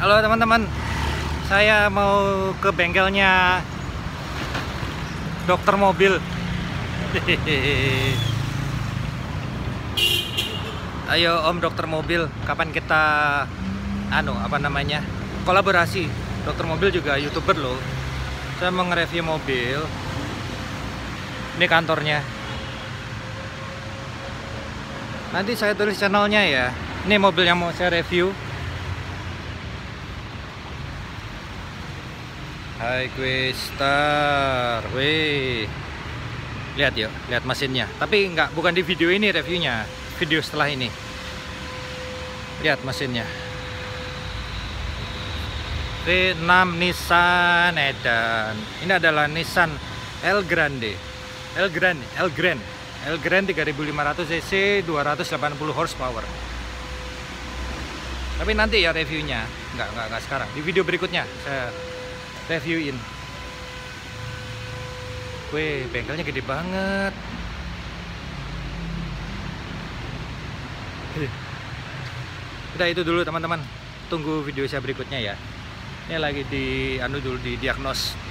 Halo teman-teman, saya mau ke bengkelnya dokter mobil. Ayo Om dokter mobil, kapan kita kolaborasi? Dokter mobil juga YouTuber loh. Saya mau nge-review mobil. Ini kantornya. Nanti saya tulis channelnya ya. Ini mobil yang mau saya review. Highquestar, weh, lihat yuk, lihat mesinnya. Tapi bukan di video ini reviewnya, video setelah ini. Lihat mesinnya. V6 Nissan Edan. Ini adalah Nissan Elgrande 3500 cc, 280 horsepower. Tapi nanti ya reviewnya, nggak sekarang. Di video berikutnya saya reviewin. Wih, bengkelnya gede banget. Udah itu dulu teman-teman. Tunggu video saya berikutnya ya. Ini lagi di diagnos